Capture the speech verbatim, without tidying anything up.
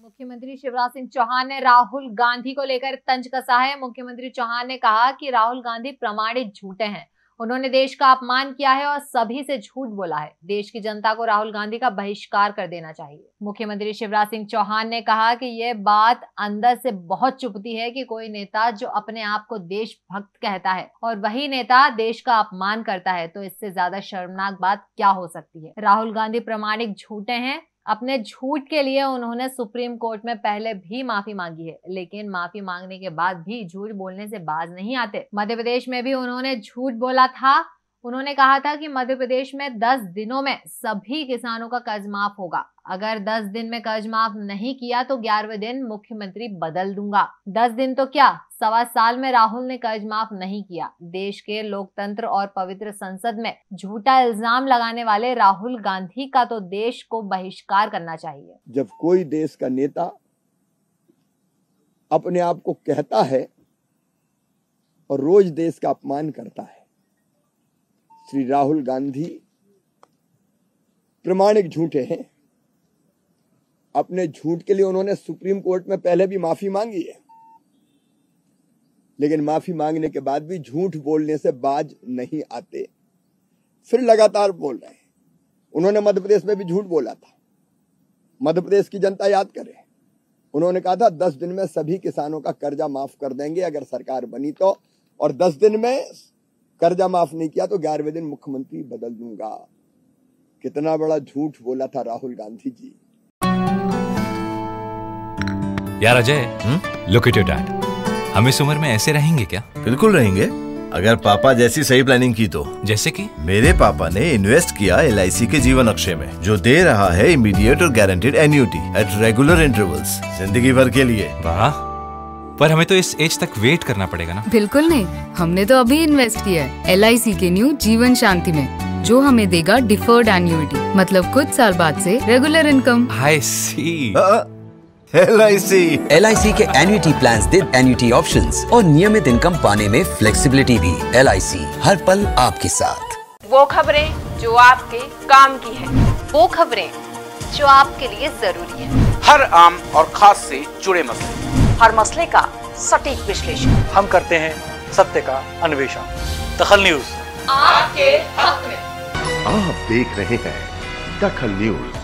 मुख्यमंत्री शिवराज सिंह चौहान ने राहुल गांधी को लेकर तंज कसा है। मुख्यमंत्री चौहान ने कहा कि राहुल गांधी प्रमाणित झूठे हैं। उन्होंने देश का अपमान किया है और सभी से झूठ बोला है। देश की जनता को राहुल गांधी का बहिष्कार कर देना चाहिए। मुख्यमंत्री शिवराज सिंह चौहान ने कहा कि यह बात अंदर से बहुत चुभती है कि कोई नेता जो अपने आप को देशभक्त कहता है और वही नेता देश का अपमान करता है, तो इससे ज्यादा शर्मनाक बात क्या हो सकती है। राहुल गांधी प्रमाणिक झूठे हैं। अपने झूठ के लिए उन्होंने सुप्रीम कोर्ट में पहले भी माफी मांगी है, लेकिन माफी मांगने के बाद भी झूठ बोलने से बाज नहीं आते। मध्य प्रदेश में भी उन्होंने झूठ बोला था। उन्होंने कहा था कि मध्य प्रदेश में दस दिनों में सभी किसानों का कर्ज माफ होगा। अगर दस दिन में कर्ज माफ नहीं किया तो ग्यारहवें दिन मुख्यमंत्री बदल दूंगा। दस दिन तो क्या, सवा साल में राहुल ने कर्ज माफ नहीं किया। देश के लोकतंत्र और पवित्र संसद में झूठा इल्जाम लगाने वाले राहुल गांधी का तो देश को बहिष्कार करना चाहिए। जब कोई देश का नेता अपने आप को कहता है और रोज देश का अपमान करता है, श्री राहुल गांधी प्रमाणिक झूठे हैं। अपने झूठ के लिए उन्होंने सुप्रीम कोर्ट में पहले भी माफी मांगी है, लेकिन माफी मांगने के बाद भी झूठ बोलने से बाज नहीं आते, फिर लगातार बोल रहे हैं। उन्होंने मध्य प्रदेश में भी झूठ बोला था। मध्य प्रदेश की जनता याद करे, उन्होंने कहा था दस दिन में सभी किसानों का कर्जा माफ कर देंगे अगर सरकार बनी तो, और दस दिन में कर्जा माफ नहीं किया तो ग्यारहवें दिन मुख्यमंत्री बदल दूंगा। कितना बड़ा झूठ बोला था राहुल गांधी जी। यार Ajay, look at your dad. हम इस उम्र में ऐसे रहेंगे क्या? बिल्कुल रहेंगे, अगर पापा जैसी सही प्लानिंग की तो। जैसे कि मेरे मेरे पापा ने इन्वेस्ट किया एल आई सी के जीवन अक्षय में, जो दे रहा है इमीडिएट और guaranteed annuity at regular intervals, जिंदगी भर के लिए। वाह, पर हमें तो इस एज तक वेट करना पड़ेगा ना? बिल्कुल नहीं, हमने तो अभी इन्वेस्ट किया है एल आई सी के न्यू जीवन शांति में, जो हमें देगा डिफर्ड एन्युटी, मतलब कुछ साल बाद से regular income. I C. L I C L I C के annuity plans the annuity options और नियमित इनकम पाने में फ्लेक्सिबिलिटी भी। एल आई सी, हर पल आपके साथ। वो खबरें जो आपके काम की है, वो खबरें जो आपके लिए जरूरी है, हर आम और खास से जुड़े मसले, हर मसले का सटीक विश्लेषण। हम करते हैं सत्य का अन्वेषण। दखल न्यूज आपके हक में। आप देख रहे हैं दखल न्यूज।